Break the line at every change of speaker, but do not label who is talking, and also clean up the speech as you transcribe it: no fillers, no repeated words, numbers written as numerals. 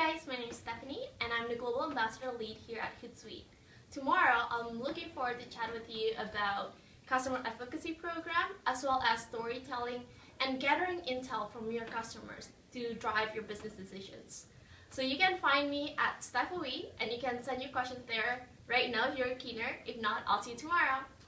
guys, my name is Stephanie and I'm the Global Ambassador Lead here at Hootsuite. Tomorrow, I'm looking forward to chat with you about customer advocacy program as well as storytelling and gathering intel from your customers to drive your business decisions. So you can find me at Stephanie and you can send your questions there right now if you're a keener. If not, I'll see you tomorrow.